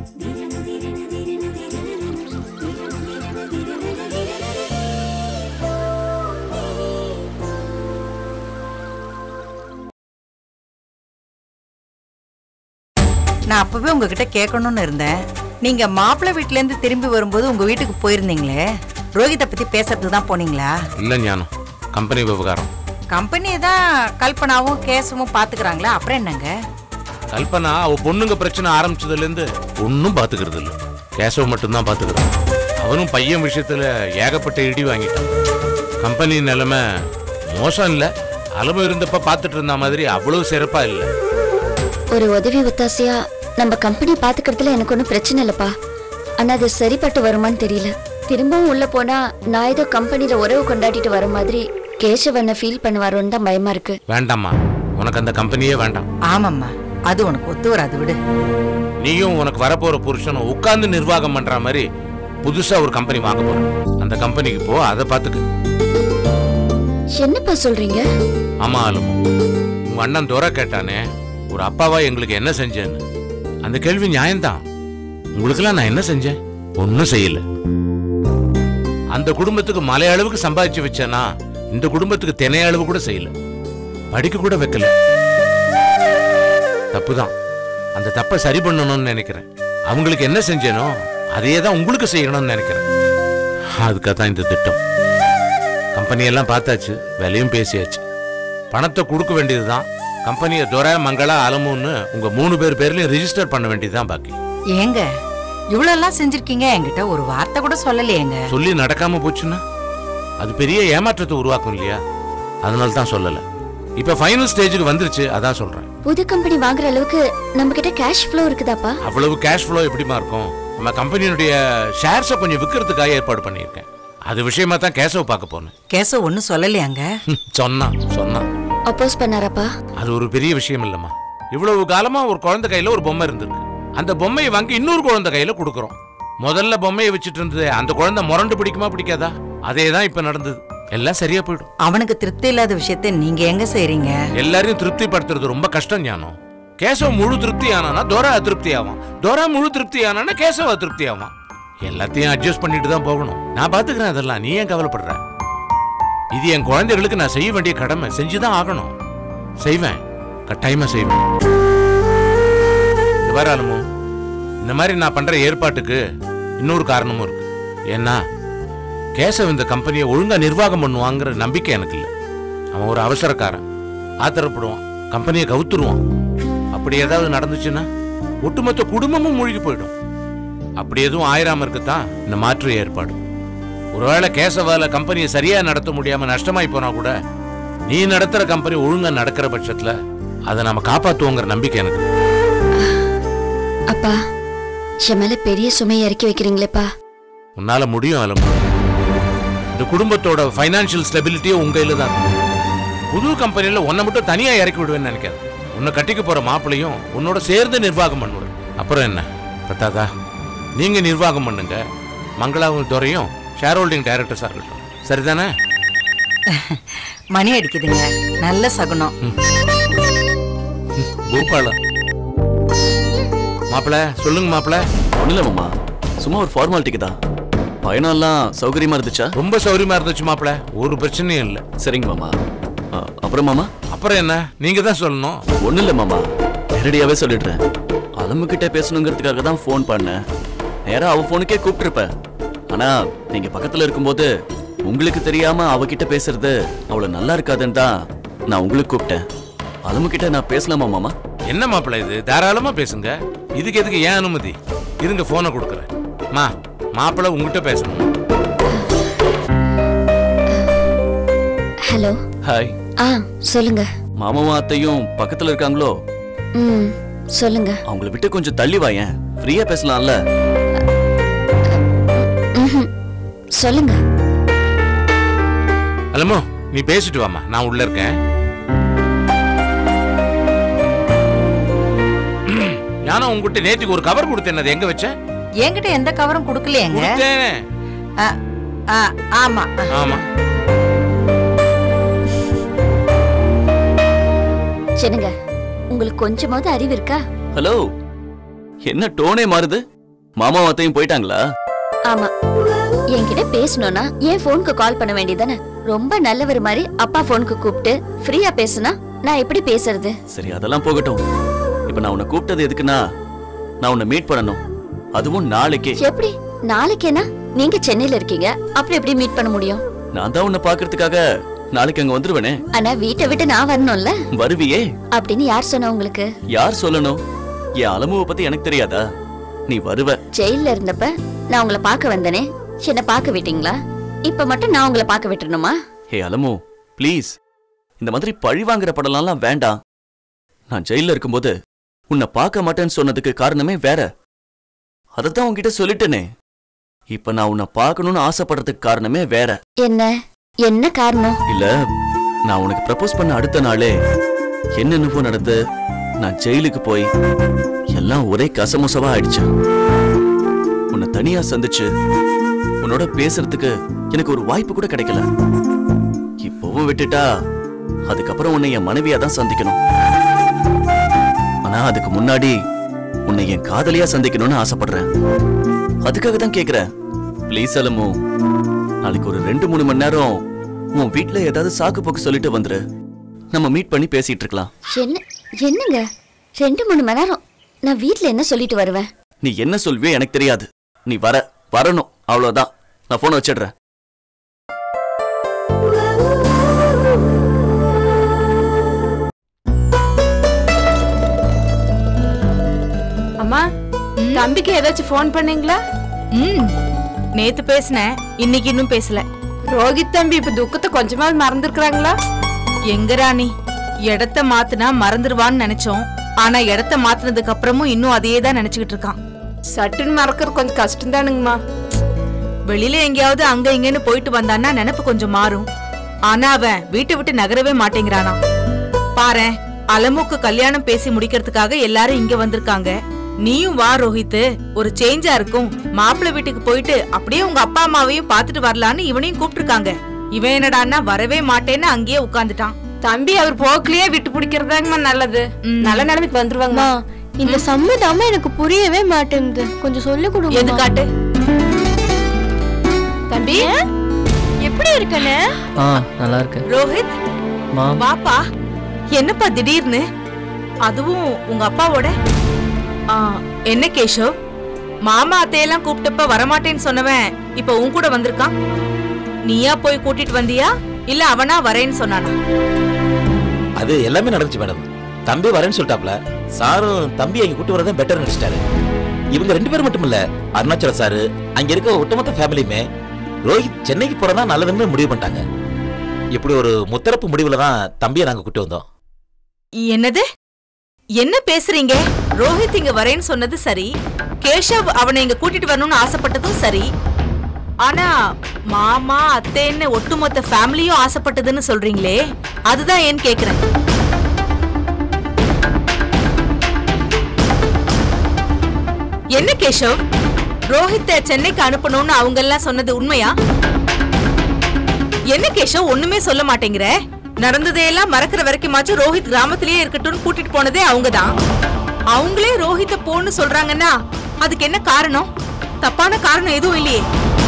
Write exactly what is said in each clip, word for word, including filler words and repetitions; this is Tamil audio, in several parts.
நான் அப்பவே உங்ககிட்ட கேட்கணும்னு இருந்தேன். நீங்க மாப்பிள்ளை வீட்ல இருந்து திரும்பி வரும்போது உங்க வீட்டுக்கு போயிருந்தீங்களே, ரோஹித்தை பத்தி பேசுறதுக்கு தான் போனீங்களா? இல்ல ஞானம், கம்பெனி விவகாரம். கம்பெனியை தான் கல்பனாவும் கேசவும் பாத்துக்கிறாங்களா? அப்புறம் என்னங்க? கல்பனா அவ பொண்ணுங்க பிரச்சனை ஆரம்பிச்சதுல இருந்து ஒன்னும் பாத்துக்கிறது இல்ல, கேசவ மட்டும் தான் பாத்துக்கிறான். அவனும் பையன் விஷயத்துல ஏகப்பட்ட இடி வாங்கிட்டான். கம்பெனி நிலைமை மோசம் இல்ல, அளவு இருந்தப்ப பாத்துட்டு இருந்த மாதிரி அவ்வளவு சிறப்பா இல்ல. ஒரு உதவி ஒத்தாசையா நம்ம கம்பெனி பாத்துக்கிறதுல எனக்கு ஒன்றும் பிரச்சனை இல்லப்பா. ஆனா அது சரிப்பட்டு வருமான்னு தெரியல. திரும்பவும் உள்ள போனா நான் ஏதோ கம்பெனில உறவு கொண்டாடிட்டு வர மாதிரி கேசவனை ஃபீல் பண்ணுவாரோன்னு தான் பயமா இருக்கு. வேண்டாம்மா, உனக்கு அந்த கம்பெனியே வேண்டாம். ஆமாம்மா, அது உனக்கு ஒத்து வராது, விடு. நீயும் உனக்கு வரப்போற புருஷனும் உட்கார்ந்து நிர்வாகம் பண்ற மாதிரி புதுசா ஒரு கம்பெனி வாங்க போறோம். அந்த கம்பெனிக்கு போ, அதை பாத்துக்கு. என்னப்பா சொல்றீங்க? ஆமா ஆளுமோ, உங்க அண்ணன் துரை கேட்டானே, ஒரு அப்பாவா எங்களுக்கு என்ன செஞ்சேன்னு. அந்த கேள்வி நியாயம்தான். உங்களுக்கெல்லாம் நான் என்ன செஞ்சேன்? ஒன்னும் செய்யல. அந்த குடும்பத்துக்கு மலை அளவுக்கு சம்பாதிச்சு வச்சேனா, இந்த குடும்பத்துக்கு தினை அளவு கூட செய்யல, படிக்க கூட வைக்கல. தப்புதான். அந்த தப்பை சரி பண்ணணும்னு நினைக்கிறேன். அவங்களுக்கு என்ன செஞ்சேனோ அதையே தான் உங்களுக்கு செய்யணும்னு நினைக்கிறேன். அதுக்காகத்தான் இந்த திட்டம். கம்பெனியெல்லாம் பார்த்தாச்சு, விலையும் பேசியாச்சு. பணத்தை கொடுக்க வேண்டியதுதான். கம்பெனியை துரை, மங்களா, அலமுன்னு உங்க மூணு பேர் பேர்லயும் ரெஜிஸ்டர் பண்ண வேண்டியதுதான் பாக்கி. ஏங்க இவ்வளவு எல்லாம் செஞ்சிருக்கீங்க, என்கிட்ட ஒரு வார்த்தை கூட சொல்லலையேங்க. சொல்லி நடக்காம போச்சுன்னா அது பெரிய ஏமாற்றத்தை உருவாக்கும் இல்லையா? அதனால தான் சொல்லல. இப்ப ஃபைனல் ஸ்டேஜுக்கு வந்துருச்சு, அதான் சொல்றேன். புது கம்பெனி வாங்குற அளவுக்கு நம்ம கிட்ட கேஷ் ஃப்ளோ இருக்குதாப்பா? அவ்வளவு கேஷ் ஃப்ளோ எப்படிமா இருக்கும்? நம்ம கம்பெனியுடைய ஷேர்ஸை கொஞ்சம் விற்கிறதுக்காக ஏற்பாடு பண்ணியிருக்கேன். அது விஷயமா தான் கேசவ பார்க்க போனேன். கேசவ ஒன்னும் சொல்லலையாங்க? சொன்னா சொன்னா அப்போஸ் பண்ணாரப்பா? அது ஒரு பெரிய விஷயம் இல்லம்மா. இவ்வளவு காலமா ஒரு குழந்தை கையில ஒரு பொம்மை இருந்திருக்கு. அந்த பொம்மையை வாங்கி இன்னொரு குழந்தை கையில கொடுக்கறோம். முதல்ல பொம்மையை வச்சுட்டு இருந்தது அந்த குழந்தை முரண்டு பிடிக்குமா பிடிக்காதா? அதே தான் இப்ப நடந்தது. எல்லாம் சரியா போயிடும். அவனுக்கு திருப்தி இல்லாத விஷயத்தை நீங்க எங்க செய்றீங்க? எல்லாரையும் திருப்தி படுத்துறது ரொம்ப கஷ்டம் ஞானம். கேசவ முழு திருப்தி ஆனா துரை அதிருப்தி ஆவான், துரை முழு திருப்தி ஆனா கேசவ அதிருப்தி ஆவான். எல்லாத்தையும் அட்ஜஸ்ட் பண்ணிட்டு தான் போகணும். நான் பாத்துக்கிறேன் அதெல்லாம், நீ ஏன் கவலைப்படுற? இது என் குழந்தைகளுக்கு நான் செய்ய வேண்டிய கடமை, செஞ்சுதான் ஆகணும். செய்வேன், கட்டாயமா செய்வேன். வராலுமோ இந்த மாதிரி நான் பண்ற ஏற்பாட்டுக்கு இன்னொரு காரணமும் இருக்கு. ஏன்னா கேசவ் இந்த கம்பெனியை ஒழுங்கா நிர்வாகம் பண்ணுவாங்கிற நம்பிக்கை எனக்கு இல்லை. அவன் ஒரு அவசரக்காரன், ஆத்திரப்படுவான், கம்பெனியை கவுத்துருவான். அப்படி ஏதாவது நடந்துச்சுன்னா ஒட்டுமொத்த குடும்பமும் மூழ்கி போயிடும். அப்படி எதுவும் ஆயிராம இருக்குதான் இந்த மாற்று ஏற்பாடு. ஒருவேளை கேசவால கம்பெனியை சரியா நடத்த முடியாம நஷ்டமாய் போனா கூட நீ நடத்துற கம்பெனி ஒழுங்கா நடக்கிற பட்சத்துல அதை நாம காப்பாத்துவோங்கிற நம்பிக்கை எனக்கு. அப்பா, என் மேல பெரிய சுமையை இறக்கி வைக்கிறீங்களேப்பா. உன்னால முடியும் அலமு. இந்த குடும்பத்தோட பைனான்சியல் ஸ்டெபிலிட்டியும் உங்க கையில தான். புது கம்பெனியில உன்னை மட்டும் தனியா இறக்கி விடுவேன்னு நினைக்காது. உன்னை கட்டிக்க போற மாப்பிளையும் உன்னோட சேர்ந்து நிர்வாகம் பண்ணுவார். அப்புறம் என்ன பத்தாதா? நீங்க நிர்வாகம் பண்ணுங்க, மங்களாவும் துறையும் ஷேர் ஹோல்டிங் டைரக்டர்ஸா இருக்கட்டும். சரிதானே? மணி அடிக்குதுங்க, நல்ல சகுனம். பூபாலம் மாப்பிள்ள, சொல்லுங்க மாப்பிள்ள. ஒன்றும் இல்லை மாமா, சும்மா ஒரு ஃபார்மாலிட்டிக்கு தான். பயணம்லாம் சௌகரியமா இருந்துச்சா? ரொம்ப சௌகரியமா இருந்துச்சு மாப்பிள்ள, ஒரு பிரச்சனையும் இல்லை. சரிங்க மாமா. அப்புறம் மாமா? அப்புறம் என்ன, நீங்க தான் சொல்லணும். ஒன்றும் இல்லை மாமா, நேரடியாகவே சொல்லிடுறேன். அலமுக்கிட்ட பேசணுங்கிறதுக்காக தான் ஃபோன் பண்ணேன். நேராக அவள் ஃபோனுக்கே கூப்பிட்டுருப்பேன். ஆனால் நீங்கள் பக்கத்தில் இருக்கும்போது உங்களுக்கு தெரியாமல் அவகிட்ட பேசுறது அவ்வளோ நல்லா இருக்காதுன்னு தான் நான் உங்களுக்கு கூப்பிட்டேன். அலமுக்கிட்ட நான் பேசலாமா மாமா? என்ன மாப்பிள்ள இது, தாராளமா பேசுங்க. இதுக்கு எதுக்கு ஏன் அனுமதி? இருங்க, போனை கொடுக்குறேன். மா, மாப்பிள்ள உங்ககிட்ட பேசணும். ஹலோ. ஹாய். ஆ சொல்லுங்க. மாமாவும் அத்தையும் பக்கத்துல இருக்காங்களோ? ம் சொல்லுங்க. அவங்கள விட்டு கொஞ்சம் தள்ளி வாயேன், ஃப்ரீயா பேசலாம்ல. சொல்லுங்க. அலமோ, நீ பேசிட்டு வாமா, நான் உள்ள இருக்கேன். நானும் உங்ககிட்ட நேற்றுக்கு ஒரு கவர் கொடுத்தேன், எங்க வச்ச? என்கிட்ட எந்த கவரும் கொடுக்கலையேங்க. ஆமா ஆமா. என்னங்க, உங்களுக்கு கொஞ்சமாவது அறிவு இருக்கா? ஹலோ, என்ன டோனே மாறுது? மாமா அத்தையும் போயிட்டாங்களா? ஆமா, என்கிட்ட பேசணும்னா என் போனுக்கு கால் பண்ண வேண்டியதானே. ரொம்ப நல்லவர் மாதிரி அப்பா போனுக்கு கூப்பிட்டு ஃப்ரீயா பேசுனா நான் எப்படி பேசுறது? சரி, அதெல்லாம் போகட்டும். இப்ப நான் உன்னை கூப்பிட்டது எதுக்குன்னா, நான் உன்னை மீட் பண்ணணும், அதுவும் நாளைக்கு. எப்படி நாளைக்கேனா? நீங்க சென்னையில இருக்கீங்க, அப்புறம் எப்படி மீட் பண்ண முடியும்? நான் தான் உன்னை பாக்குறதுக்காக நாளைக்கு அங்க வந்துருவேனே. ஆனா வீட்டை விட்டு நான் வரணும்ல. வருவியே அப்படின்னு யார் சொன்ன உங்களுக்கு? யார் சொல்லணும்? என் அலமுவை பத்தி எனக்கு தெரியாதா? நீ வருவ. ஜெயில இருந்தப்ப நான் உங்களை பார்க்க வந்தனே, என்ன பார்க்க விட்டீங்களா? இப்ப மட்டும் நான் உங்களை பார்க்க விட்டுறணுமா? ஹே அலமு, ப்ளீஸ், இந்த மாதிரி பழி வாங்குற படம்லாம் வேண்டாம். நான் ஜெயில இருக்கும்போது உன்னை பார்க்க மாட்டேன்னு சொன்னதுக்கு காரணமே வேற. அதத்தான் உன்கிட்ட சொல்லிட்டேனே. இப்ப நான் உன்னை பார்க்கணும்னு ஆசைப்படுறதுக்கு காரணமே வேற. என்ன என்ன காரணம்? இல்ல, நான் உனக்கு ப்ரப்போஸ் பண்ண அடுத்த நாளே என்னென்னவோ நடந்து நான் ஜெயிலுக்கு போய் எல்லாம் ஒரே கசமுசவா ஆயிடுச்சு. உன்னை தனியா சந்திச்சு உன்னோட பேசுறதுக்கு எனக்கு ஒரு வாய்ப்பு கூட கிடைக்கல. இப்பவும் விட்டுட்டா அதுக்கப்புறம் உன்னை என் மனைவியா தான் சந்திக்கணும். ஆனா அதுக்கு முன்னாடி உன்னை என் காதலியா சந்திக்கணும்னு ஆசைப்படுறேன். அதுக்காக தான் கேக்குறேன். ப்ளீஸ் அலமு, நாளைக்கு ஒரு ரெண்டு மூணு மணி நேரம் உன் வீட்டுல ஏதாவது சாக்கு போக்கு சொல்லிட்டு வந்துரு. நம்ம மீட் பண்ணி பேசிட்டு இருக்கலாம். என்ன என்னங்க ரெண்டு மூணு மணி நேரம்? நான் வீட்டுல என்ன சொல்லிட்டு வருவேன்? நீ என்ன சொல்வியோ எனக்கு தெரியாது. நீ வர வரணும், அவ்வளவுதான். நான் போனை வச்சிடுறேன். அம்மா, தம்பிக்கு ஏதாச்சும் போன் பண்ணீங்களா? ம் நேத்து பேசினேன், இன்னைக்கு இன்னும் பேசல. ரோஹித் தம்பி இப்ப துக்கத்தை கொஞ்சமாவது மறந்துருக்காங்களா? எங்க ராணி, இடத்த மாத்துனா மறந்துடுவான்னு நினைச்சோம். ஆனா இடத்த மாத்தினதுக்கு அப்புறமும் இன்னும் அதையே தான் நினைச்சுக்கிட்டு இருக்கான். சட்டுன்னு மறக்கிறது கொஞ்சம் கஷ்டம் தானுங்கம்மா. வெளியில எங்கேயாவது அங்க இங்கன்னு போயிட்டு வந்தான்னா நினைப்பு கொஞ்சம் மாறும். ஆனா அவன் வீட்டை விட்டு நகரவே மாட்டேங்கிறானா. பாரு, அலமுக்கு கல்யாணம் பேசி முடிக்கிறதுக்காக எல்லாரும் இங்க வந்திருக்காங்க. நீயும் வா ரோஹித், ஒரு சேஞ்சா இருக்கும். மாப்பிள்ளை வீட்டுக்கு போயிட்டு அப்படியே உங்க அப்பா அம்மாவையும் பாத்துட்டு வரலான்னு இவனையும் கூப்பிட்டுருக்காங்க. இவன் என்னடான்னா வரவே மாட்டேன்னு அங்கேயே உட்கார்ந்துட்டான். தம்பி அவர் போக்கிலேயே விட்டு பிடிக்கிறதாங்கம்மா நல்லது. நல்ல நிலைமைக்கு வந்துருவாங்கம்மா. இந்த சம்மதம் எனக்கு புரியவே மாட்டேங்குது, கொஞ்சம் சொல்லி கொடுங்க. எது காட்டு. தம்பி எப்படி இருக்கனே? ஆ, நல்லா இருக்கு. ரோஹித் பாப்பா, என்னப்பா திடீர்னு, அதுவும் உங்க அப்பாவோட? ஆ, என்ன கேஷவ், மாமா அத்தையெல்லாம் கூப்பிட்டப்ப வரமாட்டேன்னு சொன்னவன் இப்ப உன் கூட வந்திருக்கான். நீயா போய் கூட்டிட்டு வந்தியா இல்ல அவனா வரேன்னு சொன்னானா? அது எல்லாமே நடந்துச்சு மேடம். தம்பி வரேன்னு சொல்லிட்டாப்ல. சாரும் தம்பி அங்க கூட்டு வரதான் பெட்டர் நினைச்சிட்டாரு. இவங்க ரெண்டு பேரும் மட்டும் இல்ல, அருணாச்சல சாரு, அங்க இருக்க ஒட்டுமொத்த ஃபேமிலியுமே ரோஹித் சென்னைக்கு போறதா நல்லதுன்னு முடிவு பண்ணிட்டாங்க. இப்படி ஒரு முத்தரப்பு முடிவுல தான் தம்பியை நாங்க கூட்டு வந்தோம். என்னது, என்ன பேசுறீங்க? ரோஹித் இங்க வரேன்னு சொன்னது சரி, கேஷவ் அவனை இங்க கூட்டிட்டு வரணும்னு ஆசைப்பட்டதும் சரி. ஆனா மாமா அத்தைன்னு ஒட்டுமொத்த ஃபேமிலியும் ஆசைப்பட்டதுன்னு சொல்றீங்களே, அதுதான் ஏன் கேக்குறேன். என்ன கேஷவ், ரோஹித்தை சென்னைக்கு அனுப்பணும்னு அவங்க எல்லாம் சொன்னது உண்மையா? என்ன கேஷவ் ஒண்ணுமே சொல்ல மாட்டேங்கிற? நடந்ததையெல்லாம் மறக்கிற வரைக்குமாச்சும் ரோஹித் கிராமத்திலேயே இருக்கட்டும்னு கூட்டிட்டு போனதே அவங்கதான். அவங்களே ரோஹித்த போன்னு சொல்றாங்கன்னா அதுக்கு என்ன காரணம்? தப்பான காரணம் எதுவும் இல்லையே.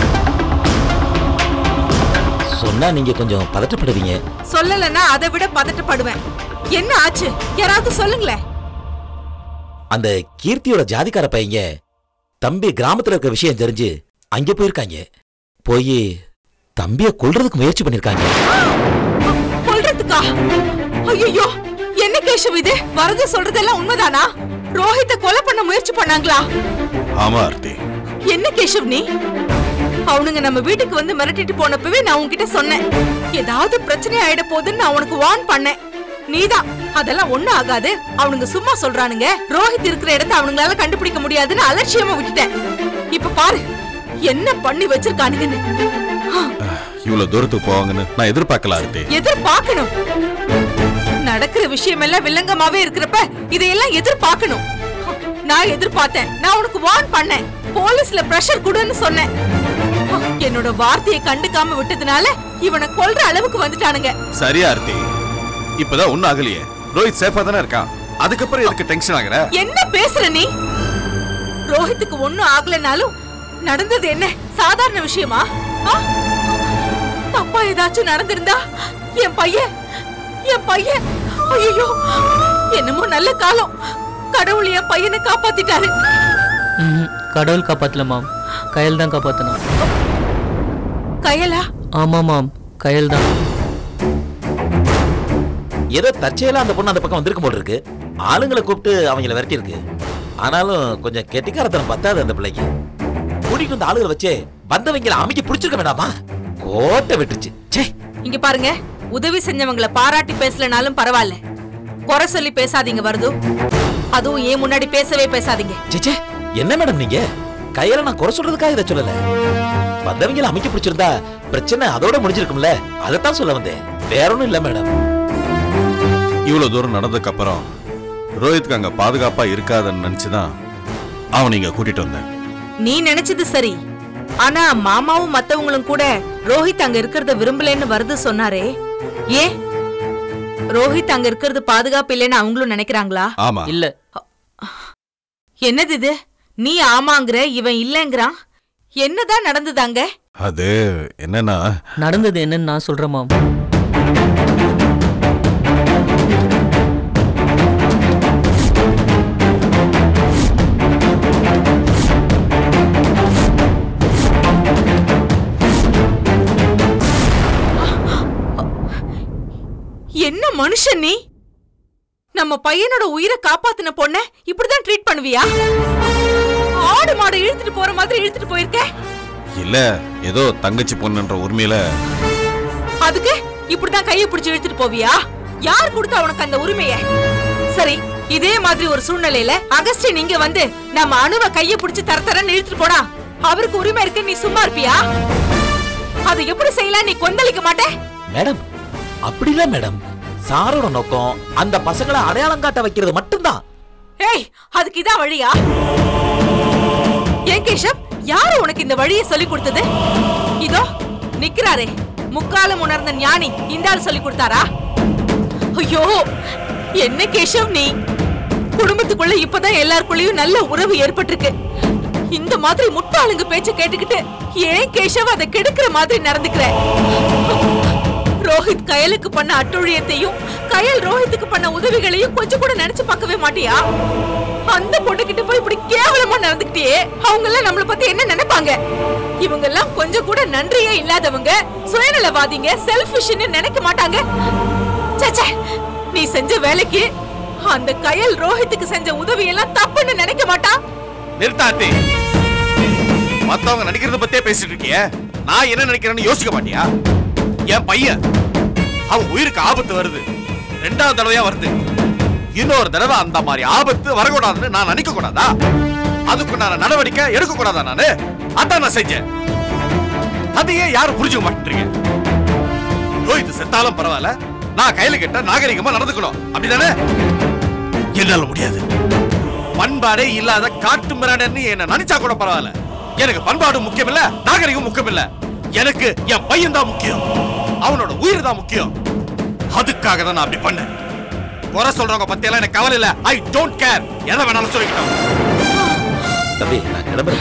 சொன்னா நீங்க கொஞ்சம் பதட்டப்படுவீங்க. சொல்லலன்னா அதை விட பதட்டப்படுவேன். என்ன ஆச்சு, யாராவது சொல்லுங்களேன். அந்த கீர்த்தியோட ஜாதிக்கார பையங்க தம்பி கிராமத்துல இருக்க விஷயம் தெரிஞ்சு அங்க போயிருக்காங்க. போய் தம்பிய கொல்றதுக்கு முயற்சி பண்ணிருக்காங்க. கொல்றதுக்கா? ஐயோ, என்ன கேஷவ் இது? வரது சொல்றதெல்லாம் உண்மைதானா? ரோஹித்த கொலை பண்ண முயற்சி பண்ணாங்களா? ஆமா ஆர்த்தி. என்ன கேஷவ் நீ? அவனுங்க நம்ம வீட்டுக்கு வந்து மிரட்டிட்டு போனப்பவே நான் உன்கிட்ட சொன்னேன், ஏதாவது பிரச்சனை ஆயிட போகுதுன்னு நான் உனக்கு வார்ன் பண்ணேன். நீதான் அதெல்லாம் ஒண்ணு ஆகாது, அவனுங்க சும்மா சொல்றானுங்க, ரோஹித் இருக்கிற இடத்தை அவனுங்களால கண்டுபிடிக்க முடியாதுன்னு அலட்சியமா விட்டுட்டேன். இப்ப பாரு என்ன பண்ணி வச்சிருக்கானுங்கன்னு. இவ்வளவு தூரத்துக்கு போவாங்கன்னு நான் எதிர்பார்க்கல ஆர்த்தி. எதிர்பார்க்கணும்? நடக்கிற விஷயம் எல்லாம் வில்லங்கமாவே இருக்கிறப்ப இதையெல்லாம் எதிர்பார்க்கணும். நான் எதிர்பார்த்தேன், நான் உனக்கு வார்ன் பண்ணேன், போலீஸ்ல பிரஷர் கொடுன்னு சொன்னேன். என்னோட வார்த்தையை கண்டுக்காம விட்டதுனால இவனை கொல்ற அளவுக்கு வந்துட்டானுங்க. சரி ஆர்த்தி, இப்பதான் ஒண்ணு ஆகலையே, ரோஹித் சேஃபா தானே இருக்கான், அதுக்கப்புறம் எதுக்கு டென்ஷன் ஆகுற? என்ன பேசுற நீ? ரோஹித்துக்கு ஒண்ணும் ஆகலனாலும் நடந்தது என்ன சாதாரண விஷயமா? தப்பா ஏதாச்சும் நடந்திருந்தா என் பையன் என் பையன் ஐயோ, என்னமோ நல்ல காலம், கடவுள் என் பையனை காப்பாத்திட்டாரு. கடவுள் காப்பாத்தல மாம், கயல் தான் காப்பாத்தணும். கயலா? ஆமா மாம், கயல் தான். ஏதோ தற்செயலா அந்த பொண்ணு அந்த பக்கம் வந்திருக்கும் போல இருக்கு. ஆளுங்களை கூப்பிட்டு அவங்கள விரட்டி இருக்கு. ஆனாலும் கொஞ்சம் கெட்டிக்காரத்தனம் பத்தாது அந்த பிள்ளைக்கு. கூட்டிட்டு வந்த ஆளுகளை வச்சு வந்தவங்களை அமைக்க பிடிச்சிருக்க வேண்டாமா? கோட்டை விட்டுச்சு. சே, இங்க பாருங்க, உதவி செஞ்சவங்களை பாராட்டி பேசலனாலும் பரவாயில்ல, குறை சொல்லி பேசாதீங்க வருது. அதுவும் ஏன் முன்னாடி பேசவே பேசாதீங்க. சேச்சே, என்ன மேடம் நீங்க? கையில நான் குறை சொல்றதுக்காக இதை சொல்லல. வந்தவங்களை அமைக்க பிடிச்சிருந்தா பிரச்சனை அதோட முடிஞ்சிருக்கும்ல, அதைத்தான் சொல்ல வந்தேன். வேற ஒண்ணும் இல்ல மேடம். இவ்வளவு தூரம் நடந்ததுக்கு அப்புறம் ரோஹித்க்கு அங்க பாதுகாப்பா இருக்காதுன்னு நினைச்சுதான் அவன் நீங்க கூட்டிட்டு வந்தேன். நீ நினைச்சது சரி, ஆனா மாமாவும் மத்தவங்களும் கூட ரோஹித் அங்க இருக்கிறத விரும்பலன்னு வருது சொன்னாரே, ஏன் ரோஹித் அங்க இருக்கிறது பாதுகாப்பு இல்லைன்னு அவங்களும் நினைக்கிறாங்களா? ஆமா. இல்ல. என்னது இது? நீ ஆமாங்கிற, இவன் இல்லங்கிறான். என்னதான் நடந்தது அங்க? அது என்னன்னா, நடந்தது என்னன்னு நான் சொல்றேன் மாம். என்ன மனுஷன் நீ? நம்ம பையனோட உயிரை காப்பாத்தின பொண்ண இப்படிதான் ட்ரீட் பண்ணுவியா? ஆடு மாடு இழுத்துட்டு போற மாதிரி இழுத்துட்டு போயிருக்க. இல்ல, ஏதோ தங்கச்சி பொண்ணுன்ற உரிமையில. அதுக்கு இப்படிதான் கையை பிடிச்சு இழுத்துட்டு போவியா? யார் கொடுத்தா உனக்கு அந்த உரிமைய? சரி, இதே மாதிரி ஒரு சூழ்நிலையில அகஸ்டின் இங்க வந்து நம்ம அணுவை கையை பிடிச்சு தர தரன்னு இழுத்துட்டு போனா அவருக்கு உரிமை இருக்கு, நீ சும்மா இருப்பியா? அது எப்படி செய்யலாம்? நீ கொந்தளிக்க மாட்டே மேடம்? அப்படி இல்ல மேடம், சாரோட நோக்கம் அந்த பசங்களை அடையாளம் காட்ட வைக்கிறது மட்டும்தான். ஏய், அதுக்கு இதான் வழியா? ஏன் கேஷப், யாரு உனக்கு இந்த வழியை சொல்லி கொடுத்தது? இதோ நிக்கிறாரே முக்காலம் உணர்ந்த ஞானி, இந்த ஆள் சொல்லி கொடுத்தாரா? ஐயோ, என்ன கேஷவ் நீ? குடும்பத்துக்குள்ள இப்பதான் எல்லாருக்குள்ளயும் நல்ல உறவு ஏற்பட்டிருக்கு. இந்த மாதிரி முட்டாளுங்க பேச்ச கேட்டுக்கிட்டு ஏன் கேஷவ் அதை கெடுக்கிற மாதிரி நடந்துக்கிற? ரோஹித் கயலுக்கு பண்ண அட்டுழியத்தையும் கயல் ரோஹித்துக்கு பண்ண உதவிகளையும் கொஞ்சம் கூட நினைச்சு பார்க்கவே மாட்டியா? அந்த பொண்ணு கிட்ட போய் இப்படி கேவலமா நடந்துக்கிட்டே அவங்க எல்லாம் நம்மள பத்தி என்ன நினைப்பாங்க? இவங்க எல்லாம் கொஞ்சம் கூட நன்றியே இல்லாதவங்க, சுயநலவாதிங்க, செல்ஃபிஷ்னு நினைக்க மாட்டாங்க. சச்சே, நீ செஞ்ச வேலைக்கு அந்த கயல் ரோஹித்துக்கு செஞ்ச உதவி எல்லாம் தப்புன்னு நினைக்க மாட்டா? நிறுத்தாட்டி, மத்தவங்க நினைக்கிறத பத்தியே பேசிட்டு இருக்கிய, நான் என்ன நினைக்கிறேன்னு யோசிக்க மாட்டியா? என் பையன், அவன் உயிருக்கு ஆபத்து வருது, ரெண்டாவது தடவையா வருது. இன்னொரு தடவை அந்த மாதிரி ஆபத்து வரக்கூடாதுன்னு நான் நினைக்க கூடாதா? அதுக்கு நான் நடவடிக்கை எடுக்க கூடாதா? நானு அதான் நான் செஞ்சேன். அதையே யாரும் புரிஞ்சுக்க மாட்டேன்றீங்க. ரோஹித் செத்தாலும் பரவாயில்ல, நான் கையில கிட்ட நாகரிகமா நடந்துக்கணும், அப்படிதானே? என்னால முடியாது. பண்பாடே இல்லாத காட்டு மிராடன்னு என்ன நினைச்சா கூட பரவாயில்ல. எனக்கு பண்பாடு முக்கியம் இல்ல, நாகரிகம் முக்கியம் இல்ல. எனக்கு என் பையன் தான் முக்கியம், அவனோட உயிர் தான் முக்கியம். அதுக்காக தான் நான் அப்படி பண்ணேன். குறை சொல்றவங்க பத்தி எல்லாம் எனக்கு கவலை இல்ல. ஐ டோன்ட் கேர், எதை வேணாலும் சொல்லிக்கிட்டோம். தம்பி, நான் கிளம்புறேன்.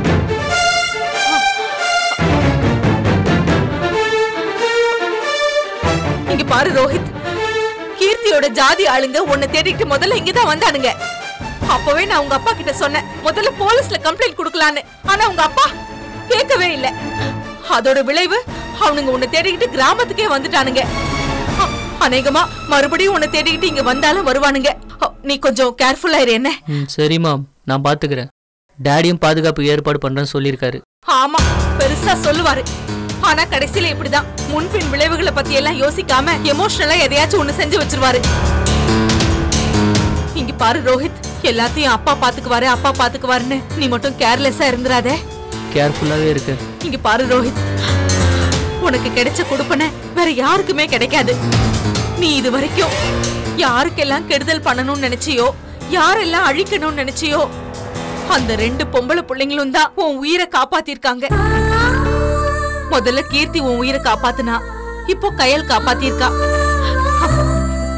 இங்க பாரு ரோஹித், கீர்த்தியோட ஜாதி ஆளுங்க உன்னை தேடிட்டு முதல்ல இங்கதான் வந்தானுங்க. அப்பவே நான் உங்க அப்பா கிட்ட சொன்னேன் முதல்ல போலீஸ்ல கம்ப்ளைண்ட் கொடுக்கலான்னு. ஆனா உங்க அப்பா கேட்கவே இல்ல. அதோட விளைவு அவனுங்க உன்னை தேடிக்கிட்டு கிராமத்துக்கே வந்துட்டானுங்க. அநேகமா மறுபடியும் உன்னை தேடிக்கிட்டு இங்க வந்தாலும் வருவானுங்க. நீ கொஞ்சம் கேர்ஃபுல்லா இரு. என்ன? சரி மாம், நான் பாத்துக்கிறேன். டாடியும் பாதுகாப்பு ஏற்பாடு பண்றேன்னு சொல்லியிருக்காரு. ஆமா, பெருசா சொல்லுவாரு. ஆனா கடைசியில இப்படிதான் முன்பின் விளைவுகளை பத்தி எல்லாம் யோசிக்காம எமோஷனலா எதையாச்சும் ஒண்ணு செஞ்சு வச்சிருவாரு. இங்க பாரு ரோஹித், எல்லாத்தையும் அப்பா பாத்துக்குவாரு அப்பா பாத்துக்குவாருன்னு நீ மட்டும் கேர்லெஸ்ஸா இருந்துராதே. கேர்ஃபுல்லாவே இருக்கு. இங்க பாரு ரோஹித், உனக்கு கிடைச்ச கொடுப்பன வேற யாருக்குமே கிடைக்காது. நீ இது வரைக்கும் யாருக்கெல்லாம் கெடுதல் பண்ணணும்னு நினைச்சியோ, யாரெல்லாம் அழிக்கணும்னு நினைச்சியோ, அந்த ரெண்டு பொம்பளை பிள்ளைங்களும் தான் உன் உயிரை காப்பாத்திருக்காங்க. முதல்ல கீர்த்தி உன் உயிரை காப்பாத்துனா, இப்போ கயல் காப்பாத்திருக்கா.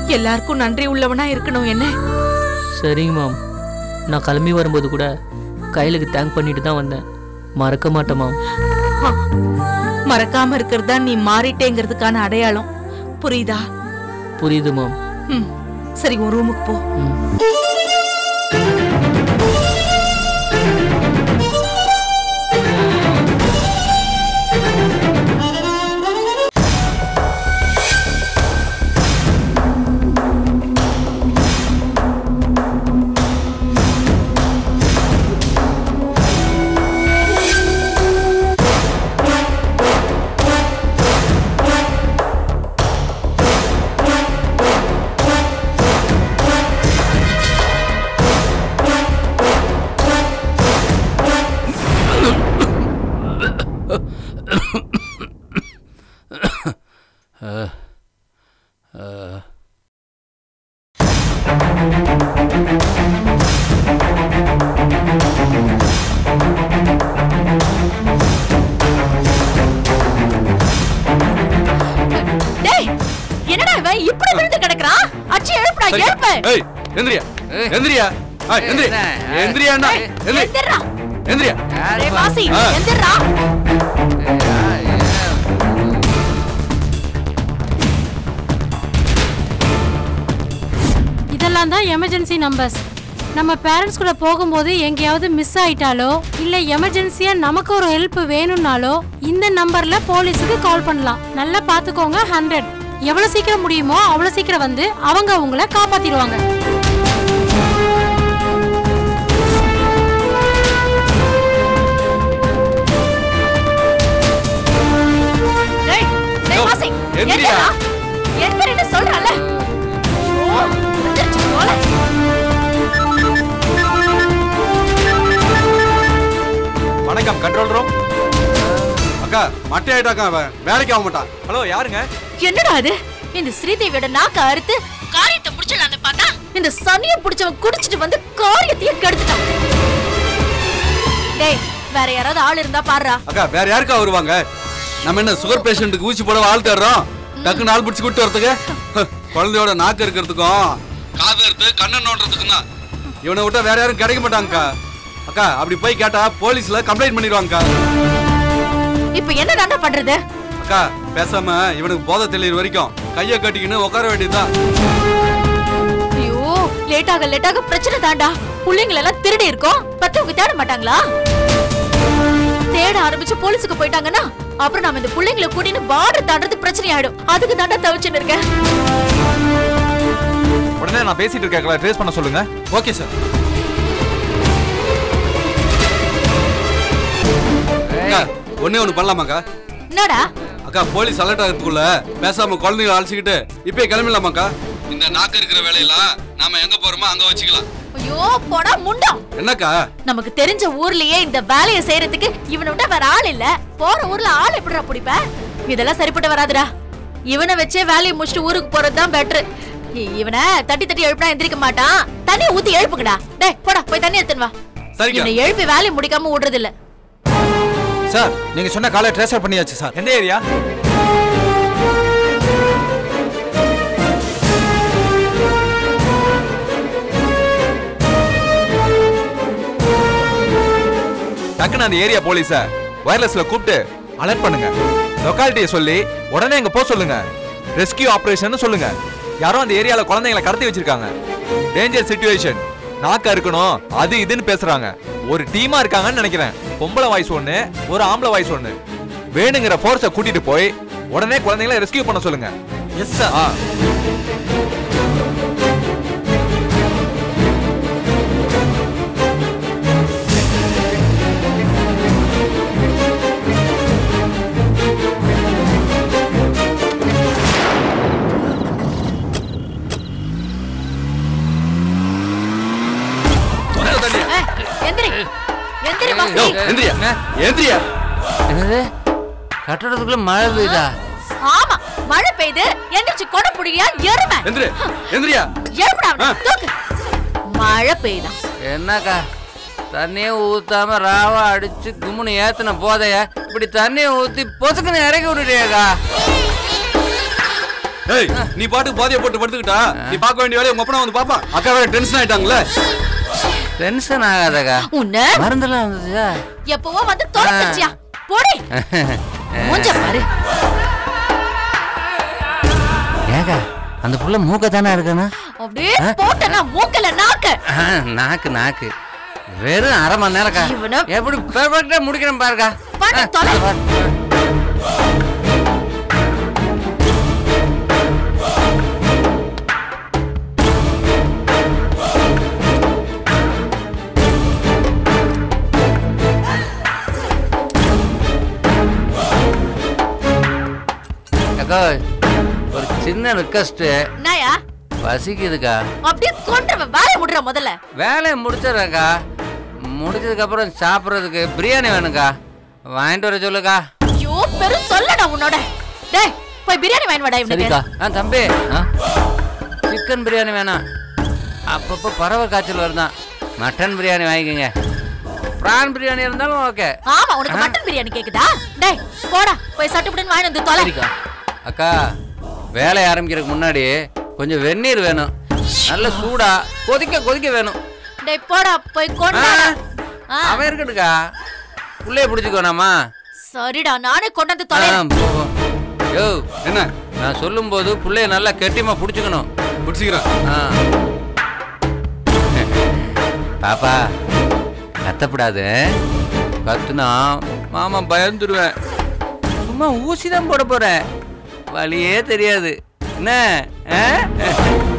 எல்லாருக்கும் நன்றி உள்ளவனா இருக்கணும். என்ன? சரிங்க மாம், நான் கிளம்பி வரும்போது கூட கையிலுக்கு தேங்க் பண்ணிட்டு தான் வந்தேன். மறக்க மாட்டேன் மாம். மறக்காம இருக்கிறதா நீ மாறிட்டேங்கிறதுக்கான அடையாளம். புரியுதா? புரியுது மாம். ம் சரி, உன் ரூமுக்கு போ. எந்திரியா எந்திரியா எந்திரியா எந்திரியா எந்திரியா வாசி எந்திரா. இதெல்லாம் தான் எமர்ஜென்சி நம்பர்ஸ். நம்ம பேரண்ட்ஸ் கூட போகும்போது எங்கேயாவது மிஸ் ஆயிட்டாலோ இல்ல எமர்ஜென்சியா நமக்கு ஒரு ஹெல்ப் வேணும்னாலோ இந்த நம்பர்ல போலீஸுக்கு கால் பண்ணலாம். நல்லா பாத்துக்கோங்க. ஹண்ட்ரட் எவ்வளவு சீக்கிரம் முடியுமோ அவ்வளவு சீக்கிரம் வந்து அவங்க உங்களை காப்பாத்திடுவாங்க. வணக்கம், கண்ட்ரோல் ரூம். அக்கா மட்டை ஆயிட்டாக்கா, வேலைக்கு ஆக மாட்டான். ஹலோ, யாருங்க? என்னடா அது? இந்த ஸ்ரீதேவியோட நாக்க அறுத்து காரியத்தை முடிச்சலான்னு பார்த்தா இந்த சனியை பிடிச்சவன் குடிச்சிட்டு வந்து காரியத்தையே கெடுத்துட்டான். டேய், வேற யாராவது ஆள் இருந்தா பாருடா. அக்கா, வேற யாருக்கா வருவாங்க? நம்ம என்ன சுகர் பேஷண்ட்டுக்கு ஊசி போட ஆள் தேடுறோம்? டக்கு நாள் பிடிச்சி கூட்டு வரதுக்கு குழந்தையோட நாக்கு இருக்கிறதுக்கும் காது எடுத்து கண்ணை நோண்டுறதுக்கும் தான். இவனை விட்டா வேற யாரும் கிடைக்க மாட்டாங்கக்கா. அக்கா, அப்படி போய் கேட்டா போலீஸ்ல கம்ப்ளைண்ட் பண்ணிடுவாங்கக்கா. இப்ப என்ன பண்றது? அக்கா, பேசாம இவனுக்கு போதை தெளிவு வரைக்கும் கைய கட்டிக்கின்னு உட்கார வேண்டியதுதான். ஐயோ, லேட்டாக லேட்டாக பிரச்சனை தாண்டா. புள்ளைங்களை எல்லாம் திருடி இருக்கோம், பத்தவங்க தேட மாட்டாங்களா? தேட ஆரம்பிச்சு போலீஸுக்கு போயிட்டாங்கன்னா அப்புறம் நாம இந்த புள்ளைங்களை கூட்டின்னு பார்டர் தாண்டறது பிரச்சனை ஆயிடும். அதுக்கு தாண்டா தவிச்சுன்னு இருக்கேன். உடனே நான் பேசிட்டு இருக்கேன், ட்ரேஸ் பண்ண சொல்லுங்க. Okay sir. ஒன்னே ஒண்ணு பண்ணலாமாக்கா? என்னடா? அக்கா, போலீஸ் அலர்ட் ஆகிறதுக்குள்ள பேசாம குழந்தைகளை அழைச்சிக்கிட்டு இப்பயே கிளம்பிடலாமாக்கா? இந்த நாக்கு இருக்கிற வேலையெல்லாம் நாம எங்க போறோமோ அங்க வச்சுக்கலாம். ஐயோ, போடா முண்டா. என்னக்கா? நமக்கு தெரிஞ்ச ஊர்லயே இந்த வேலையை செய்யறதுக்கு இவனை விட்டா வேற ஆள் இல்ல. போற ஊர்ல ஆள் எப்படிடா பிடிப்ப? இதெல்லாம் சரிப்பட்டு வராதுடா. இவனை வச்சே வேலையை முடிச்சுட்டு ஊருக்கு போறதுதான் பெட்டர். இவனை தட்டி தட்டி எழுப்பினா எந்திரிக்க மாட்டான். தண்ணி ஊத்தி எழுப்புங்கடா. டேய், போடா போய் தண்ணி எடுத்துன்னு வா. இவனை எழுப்பி வேலையை முடிக்காம விடுறது இல்ல. சார், நீங்க சொன்ன காலை ட்ரேஸ் பண்ணியாச்சு சார். எந்த ஏரியா? டக்குன்னு அந்த ஏரியா போலீஸ வயர்லெஸ்ல கூப்பிட்டு அலர்ட் பண்ணுங்க. லொகாலிட்டியை சொல்லி உடனே இங்க போக சொல்லுங்க. ரெஸ்கியூ ஆபரேஷன் சொல்லுங்க. யாரோ அந்த ஏரியால குழந்தைங்களை கடத்தி வச்சிருக்காங்க. டேஞ்சர் சிச்சுவேஷன், நாக்கா இருக்கணும், அது இதுன்னு பேசுறாங்க. ஒரு டீமா இருக்காங்கன்னு நினைக்கிறேன். பொம்பளை வாய்ஸ் ஒண்ணு, ஒரு ஆம்பளை வாய்ஸ் ஒண்ணு. வேணுங்கிற ஃபோர்ஸை கூட்டிட்டு போய் உடனே குழந்தைங்களை ரெஸ்கியூ பண்ண சொல்லுங்க. Yes sir. கட்டடத்துக்குள்ள மழை பெய்யுதா? ஆமா, மழை பெய்யுது. எந்திரிச்சு கொடை புடியா எருமை. எந்திரி எந்திரியா. எருமைடா தூக்கு. மழை பெய்யுதா? என்னக்கா, தண்ணியை ஊத்தாம ராவா அடிச்சு கும்முன்னு ஏத்துன போதைய இப்படி தண்ணியை ஊத்தி பொசுக்குன்னு இறக்கி விட்டுட்டியாக்கா? ஏய், நீ பாட்டுக்கு போதைய போட்டு படுத்துக்கிட்டா நீ பார்க்க வேண்டிய வேலையை உங்க அப்பனா வந்து பாப்பா. அக்கா வேற டென்ஷன் ஆயிட்டாங்களே. டென்ஷன் ஆகாதக்கா. உன்ன மருந்தெல்லாம் வந்துச்சா? எப்பவோ வந்து தொலைச்சியா? போடி. மூஞ்ச பாரு. ஏகா அந்த புள்ள மூக்க தானே இருக்கானா? அப்படியே போட்டனா மூக்கல நாக்கு. நாக்கு நாக்கு. வெறும் அரை மணி நேரம்க்கா. எப்படி பெர்ஃபெக்ட்டா முடிக்கிறேன் பாருக்கா. பண்ணி தொலை. ஒரு சின்ன ரிக்வெஸ்ட். என்னயா? பசிக்குதுக்கா. அப்படியே கொண்டு வேலைய முடிற முதல்ல. வேலைய முடிச்சறக்கா. முடிச்சதுக்கு அப்புறம் சாப்பிடுறதுக்கு பிரியாணி வேணும்க்கா. வாங்கிட்டு வர சொல்லுக்கா. ஐயோ பெரு சொல்லடா உன்னோட. டேய் போய் பிரியாணி வாங்கி வாடா இவனுக்கு. சரிக்கா. ஆ தம்பி. சிக்கன் பிரியாணி வேணாம். அப்பப்போ பறவை காய்ச்சல் வருதான். மட்டன் பிரியாணி வாங்கிக்கோங்க. பிரான் பிரியாணி இருந்தாலும் ஓகே. ஆமா உனக்கு மட்டன் பிரியாணி கேக்குதா? டேய் போடா போய் சட்டுப்புடுன்னு வாங்கி வந்து தொலை. சரிக்கா. அக்கா வேலைய ஆரம்பிக்கிறதுக்கு முன்னாடி கொஞ்சம் வெந்நீர் வேணும். நல்ல சூடா கொதிக்க கொதிக்க வேணும். டேய் போடா போய் கொண்டு வா. அவன் இருக்கட்டுக்கா. புள்ளைய பிடிச்சுக்கோனாமா? சரிடா நானே கொண்டு வந்து தொலை. யோ என்ன நான் சொல்லும்போது புள்ளைய நல்லா கெட்டிமா பிடிச்சுக்கணும். பிடிச்சிக்கிறேன். பாப்பா கத்தப்படாது. கத்துனா மாமா பயந்துருவேன். சும்மா ஊசி தான் போட போறேன். வழியே தெரியாது என்ன?